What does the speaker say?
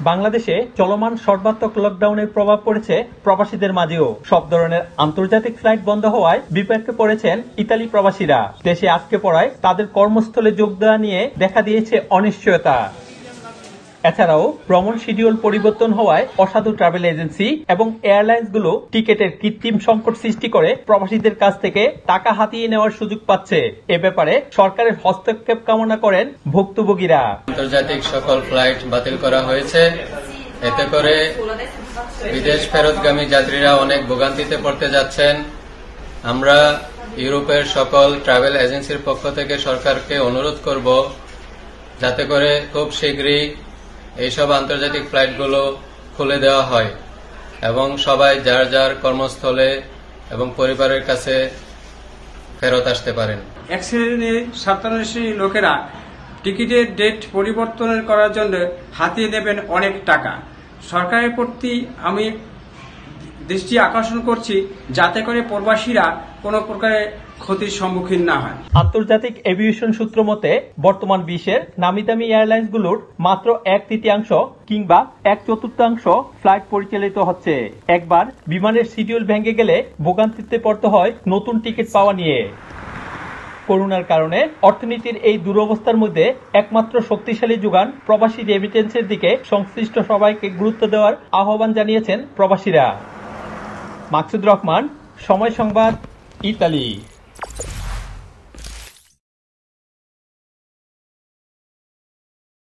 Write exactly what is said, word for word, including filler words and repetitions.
বাংলাদেশে চলমান সর্বাত্মক লকডাউনের প্রভাব পড়েছে প্রবাসীদের মাঝেও। সব ধরনের আন্তর্জাতিক ফ্লাইট বন্ধ হওয়ায় বিপাকে পড়েছেন ইতালি প্রবাসীরা। দেশে আটকে পড়ায় তাদের কর্মস্থলে যোগ দেওয়া নিয়ে দেখা দিয়েছে অনিশ্চয়তা। এছাড়াও ভ্রমণ শিডিউল পরিবর্তন হওয়ায় অসাধু ট্রাভেল এজেন্সি এবং এয়ারলাইন্সগুলো টিকেটের কৃত্রিম সংকট সৃষ্টি করে প্রবাসীদের কাছ থেকে টাকা হাতিয়ে নেওয়ার সুযোগ পাচ্ছে। এ ব্যাপারে সরকারের হস্তক্ষেপ কামনা করেন ভুক্তভোগীরা। আন্তর্জাতিক সকল ফ্লাইট বাতিল করা হয়েছে। এতে করে বিদেশ ফেরতগামী যাত্রীরা অনেক ভোগান্তিতে পড়তে যাচ্ছেন। আমরা ইউরোপের সকল ট্রাভেল এজেন্সির পক্ষ থেকে সরকারকে অনুরোধ করব যাতে করে খুব শীঘ্রই এইসব আন্তর্জাতিক ফ্লাইটগুলো খুলে দেওয়া হয় এবং সবাই যার যার কর্মস্থলে এবং পরিবারের কাছে ফেরত আসতে পারেন। এক শ্রেণীর সাতান্ন শ্রেণীর লোকেরা টিকিটের ডেট পরিবর্তন করার জন্য হাতিয়ে নেবেন অনেক টাকা। সরকারের প্রতি আমি দৃষ্টি আকর্ষণ করছি যাতে করে প্রবাসীরা কোনো প্রকারের ক্ষতির সম্মুখীন না হয়। আন্তর্জাতিক এভিয়েশন সূত্র মতে বর্তমান বিশ্বের নামি দামি এয়ারলাইন্সগুলোর মাত্র এক তৃতীয়াংশ কিংবা এক চতুর্থাংশ ফ্লাইট পরিচালিত হচ্ছে। একবার বিমানের শিডিউল ভেঙে গেলে ভোগান্তিতে পড়তে হয় নতুন টিকিট পাওয়া নিয়ে। করোনার কারণে অর্থনীতির এই দুরবস্থার মধ্যে একমাত্র শক্তিশালী যোগান প্রবাসী রেমিটেন্সের দিকে সংশ্লিষ্ট সবাইকে গুরুত্ব দেওয়ার আহ্বান জানিয়েছেন প্রবাসীরা। মাকসুদ রহমান, সময় সংবাদ, ইতালি।